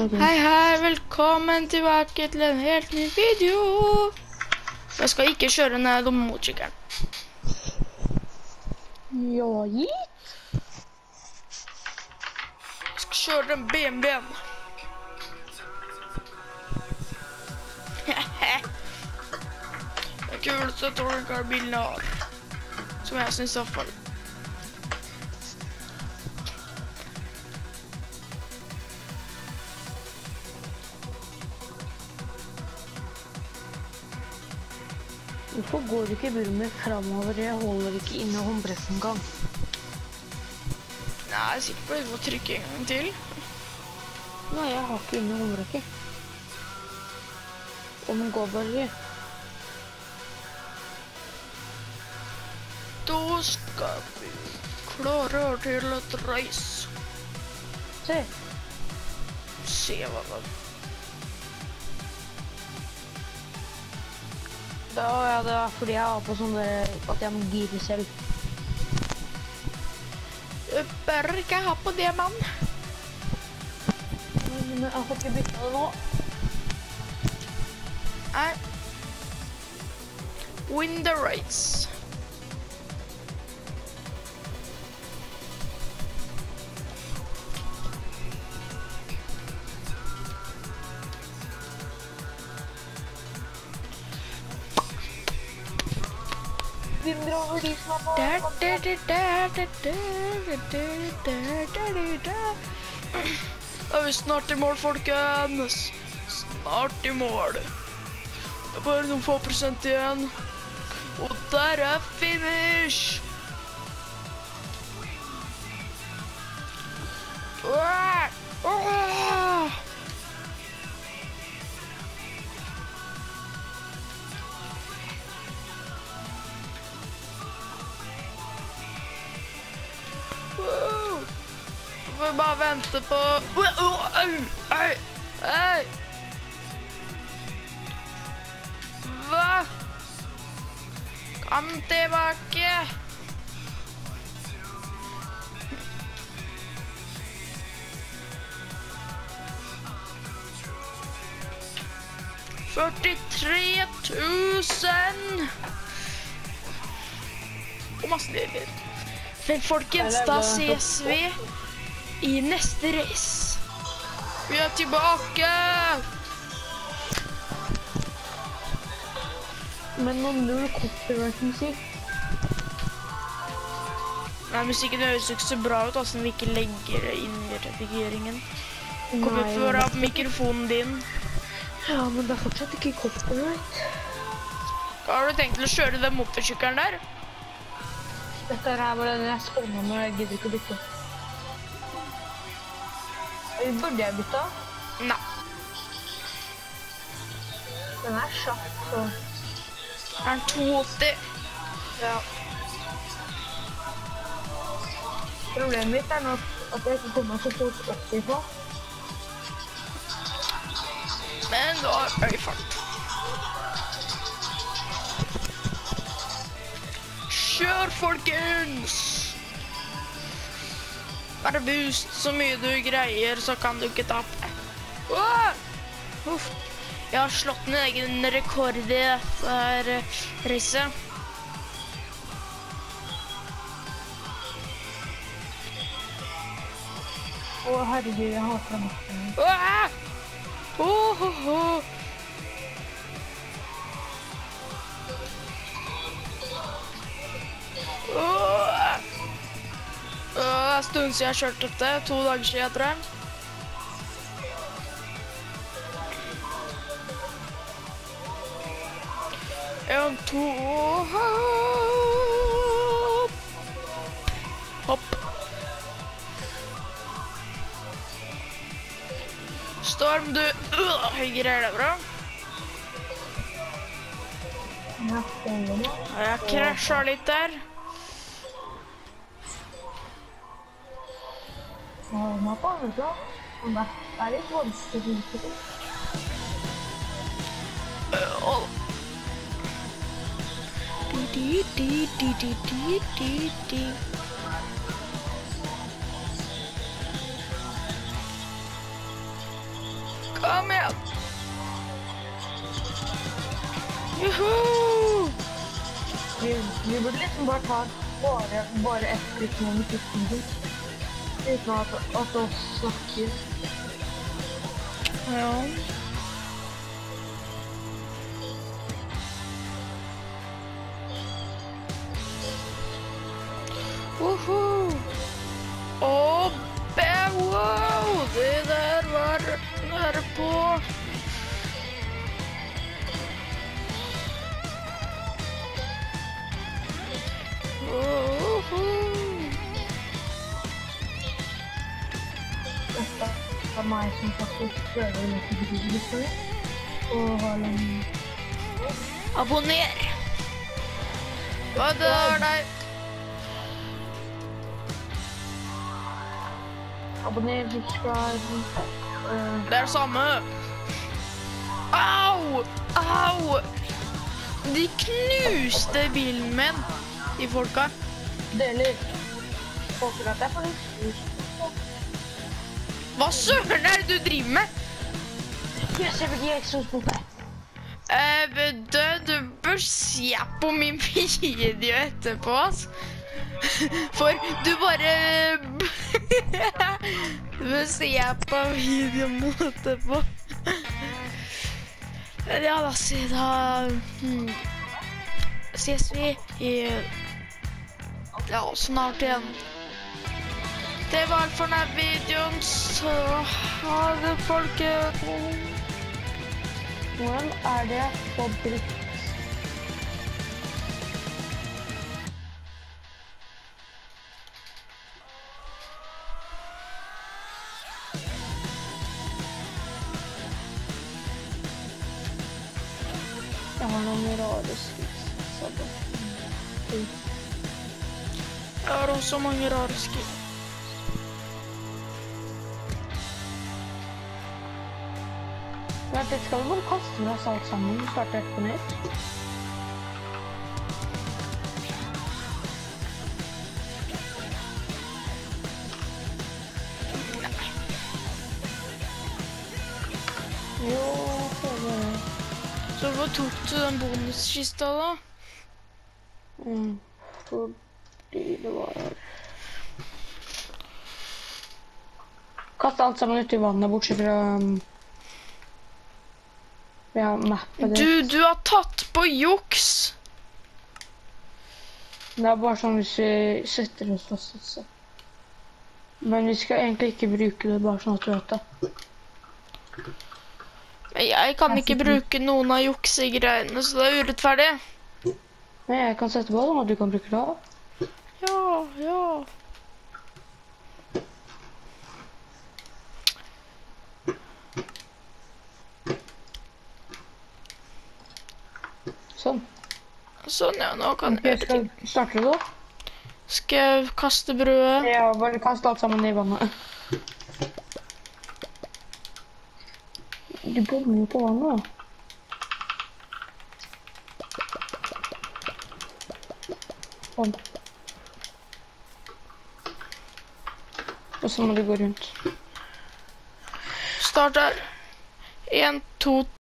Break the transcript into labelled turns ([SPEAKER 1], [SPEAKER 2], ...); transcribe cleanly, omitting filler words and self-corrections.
[SPEAKER 1] Hei, hei, velkommen tilbake til en helt ny video. Jeg skal ikke kjøre ned motorsykkelen.
[SPEAKER 2] Ja, gitt.
[SPEAKER 1] Jeg skal kjøre den BMW-en. Det er kuleste torkarbilen jeg har. Som jeg synes i hvert fall.
[SPEAKER 2] Hvorfor går ikke bilen min fremover? Jeg holder ikke inne håndbressen engang.
[SPEAKER 1] Nei, jeg er sikker på at jeg må trykke en gang til.
[SPEAKER 2] Nei, jeg har ikke inne håndbrekket. Og den går bare ikke.
[SPEAKER 1] Da skal vi klare til et reise.
[SPEAKER 2] Se.
[SPEAKER 1] Se hva det er.
[SPEAKER 2] Ja, det var fordi jeg har på sånn at jeg må gire selv.
[SPEAKER 1] Du bør ikke ha på det, mann.
[SPEAKER 2] Men jeg får ikke bytte det nå.
[SPEAKER 1] Nei. Win the race.
[SPEAKER 2] Vinner over de som har
[SPEAKER 1] Da er vi snart i mål, folkens. Snart i mål. Det er bare noen få prosent igjen. Og der er finish. Vi bare vente på... Hva? Kom tilbake! $43,000! Og masse lider. Vel, folkens, da ses vi i neste race. Vi er tilbake!
[SPEAKER 2] Men noen null copyright-musikk.
[SPEAKER 1] Nei, musikken høres ikke så bra ut, altså vi ikke legger det inn i redigeringen. Kommer fra mikrofonen din.
[SPEAKER 2] Ja, men det er fortsatt ikke copyright.
[SPEAKER 1] Hva har du tenkt til å kjøre den motorsykkelen der?
[SPEAKER 2] Dette er bare den jeg skåner når jeg gidder ikke å bytte. Burde jeg bytte?
[SPEAKER 1] Nei.
[SPEAKER 2] Den er kjapp, så...
[SPEAKER 1] Er den 280?
[SPEAKER 2] Ja. Problemet mitt er nå at jeg ikke kommer så fort 80 på.
[SPEAKER 1] Men da er vi fart. Kjør, folkens! Bare boost så mye du greier, så kan du ikke tape. Uff. Jeg har slått min egen rekord i dette racet.
[SPEAKER 2] Å, herregud, jeg hater den.
[SPEAKER 1] Det er en stund siden jeg har kjørt dette, 2 dager siden, tror jeg. En, to, hopp. Storm, du greier det bra. Jeg krasjet litt der.
[SPEAKER 2] Ja, den er på andre plass. Men det er litt vanskelig til det.
[SPEAKER 1] Kom igjen. Juhu!
[SPEAKER 2] Vi burde liksom bare ta bare ett klikk med musikken uten at oss snakker.
[SPEAKER 1] Ja. Woho! Og wow! Det der var nære på. Woho!
[SPEAKER 2] Dette er meg som faktisk prøver å lese videoer og har en...
[SPEAKER 1] Abonner! Hva er det?
[SPEAKER 2] Abonner, subscribe...
[SPEAKER 1] Det er samme. Au! Au! De knuste bilen min, de folka.
[SPEAKER 2] Deler. Håper at jeg får en stor.
[SPEAKER 1] Hva søren er det du driver med?
[SPEAKER 2] Jeg ser ikke eksospopet.
[SPEAKER 1] Du bør se på min video etterpå, ass. For du bare... Du bør se på videoen etterpå. Ja da, ses vi i... Ja, snart igjen. Det var alt for denne videoen, så ha det, folket.
[SPEAKER 2] Hvordan er det på dritt? Jeg har noen rare skritt.
[SPEAKER 1] Jeg har også mange rare skritt.
[SPEAKER 2] Det skal vi bare kaste oss alt sammen og starte på nytt. Jo, det var det.
[SPEAKER 1] Så hva tok du den bonuskista da?
[SPEAKER 2] Fordi det var... Kast alt sammen ut i vannet, bortsett fra... Ja, mappet det.
[SPEAKER 1] Du har tatt på juks!
[SPEAKER 2] Det er bare sånn hvis vi setter oss fast et sted. Men vi skal egentlig ikke bruke det, bare sånn at du vet det.
[SPEAKER 1] Jeg kan ikke bruke noen av juksegreiene, så det er urettferdig.
[SPEAKER 2] Men jeg kan sette på sånn at du kan bruke det.
[SPEAKER 1] Ja.
[SPEAKER 2] Sånn.
[SPEAKER 1] Sånn, ja, nå kan
[SPEAKER 2] jeg... Skal starte det da?
[SPEAKER 1] Skal jeg kaste brødet?
[SPEAKER 2] Ja, bare kaste alt sammen i vannet. Du bommer jo på vannet, da. Sånn. Og så må du gå rundt.
[SPEAKER 1] Start der. 1, 2,